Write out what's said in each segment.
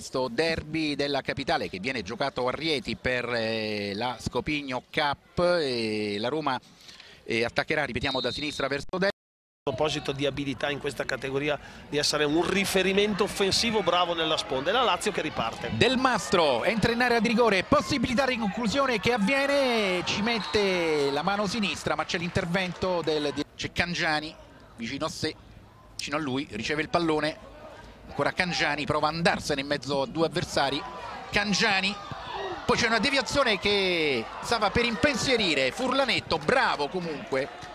questo derby della capitale che viene giocato a Rieti per la Scopigno Cup, e la Roma attaccherà, ripetiamo, da sinistra verso destra. A proposito di abilità in questa categoria, di essere un riferimento offensivo bravo nella sponda, è la Lazio che riparte. Del Mastro entra in area di rigore, possibilità di conclusione che avviene, ci mette la mano sinistra, ma c'è l'intervento c'è Cangiani vicino a sé, vicino a lui, riceve il pallone, ancora Cangiani, prova ad andarsene in mezzo a due avversari, Cangiani, poi c'è una deviazione che stava per impensierire Furlanetto, bravo comunque.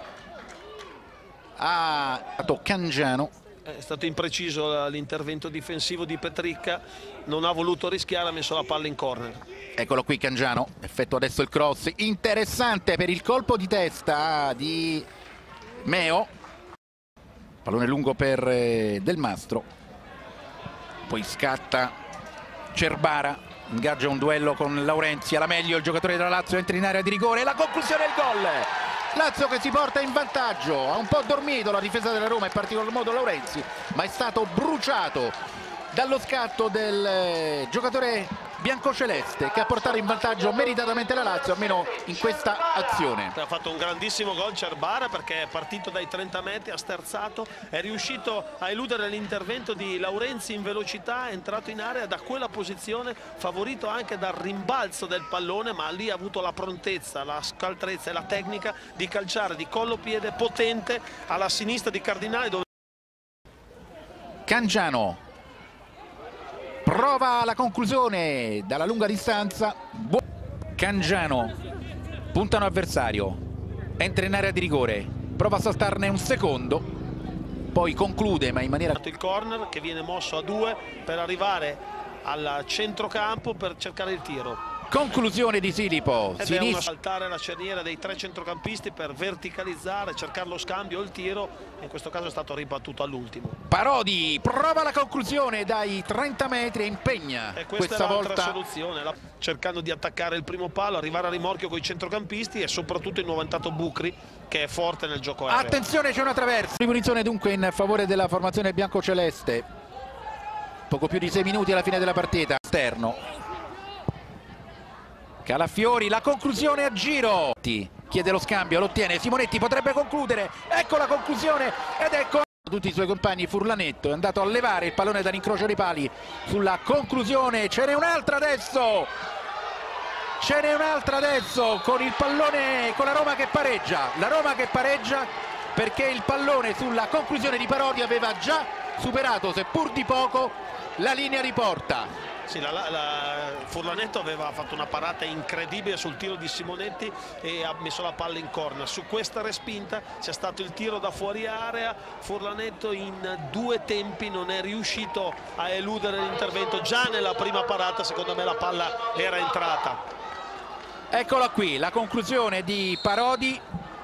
Ha fatto Cangiano. È stato impreciso l'intervento difensivo di Petricca, non ha voluto rischiare, ha messo la palla in corner. Eccolo qui Cangiano, effettua adesso il cross, interessante per il colpo di testa di Meo, pallone lungo per Del Mastro, poi scatta Cerbara, ingaggia un duello con Laurenzi, alla meglio il giocatore della Lazio entra in area di rigore e la conclusione del gol. Lazio che si porta in vantaggio, ha un po' dormito la difesa della Roma, in particolar modo Laurenzi, ma è stato bruciato dallo scatto del giocatore biancoceleste che ha portato in vantaggio meritatamente la Lazio, almeno in questa azione. Ha fatto un grandissimo gol Cerbara perché è partito dai 30 metri, ha sterzato, è riuscito a eludere l'intervento di Laurenzi in velocità, è entrato in area da quella posizione, favorito anche dal rimbalzo del pallone, ma lì ha avuto la prontezza, la scaltrezza e la tecnica di calciare di collo piede potente alla sinistra di Cardinale. Cangiano prova la conclusione dalla lunga distanza. Cangiano, puntano avversario, entra in area di rigore, prova a saltarne un secondo, poi conclude ma in maniera... Il corner che viene mosso a due per arrivare al centrocampo per cercare il tiro. Conclusione di Silipo. Devono saltare la cerniera dei tre centrocampisti per verticalizzare, cercare lo scambio o il tiro, in questo caso è stato ribattuto all'ultimo. Parodi prova la conclusione dai 30 metri e impegna. E questa è l'altra soluzione, cercando di attaccare il primo palo, arrivare a rimorchio con i centrocampisti e soprattutto il nuoventato Bucri che è forte nel gioco aereo. Attenzione, c'è una traversa. Punizione dunque in favore della formazione biancoceleste. Poco più di 6 minuti alla fine della partita. Esterno. Calafiori, la conclusione a giro. Chiede lo scambio, lo ottiene. Simonetti potrebbe concludere. Ecco la conclusione ed ecco tutti i suoi compagni. Furlanetto è andato a levare il pallone dall'incrocio dei pali sulla conclusione. Ce n'è un'altra adesso. Ce n'è un'altra adesso con il pallone, con la Roma che pareggia. La Roma che pareggia perché il pallone sulla conclusione di Parodi aveva già superato, seppur di poco, la linea di porta. Sì, Furlanetto aveva fatto una parata incredibile sul tiro di Simonetti e ha messo la palla in corner. Su questa respinta c'è stato il tiro da fuori area. Furlanetto in due tempi non è riuscito a eludere l'intervento. Già nella prima parata secondo me la palla era entrata. Eccola qui, la conclusione di Parodi.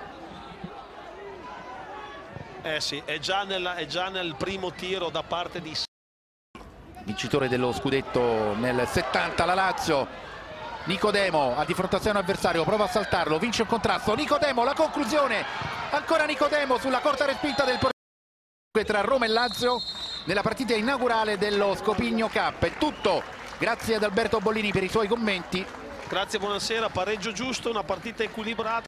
Sì, è già nel primo tiro da parte di... Vincitore dello scudetto nel 70 la Lazio. Nicodemo a di fronte a sé un avversario, prova a saltarlo, vince il contrasto. Nicodemo, la conclusione, ancora Nicodemo sulla corta respinta del portiere tra Roma e Lazio nella partita inaugurale dello Scopigno Cup. È tutto, grazie ad Alberto Bollini per i suoi commenti. Grazie, buonasera, pareggio giusto, una partita equilibrata.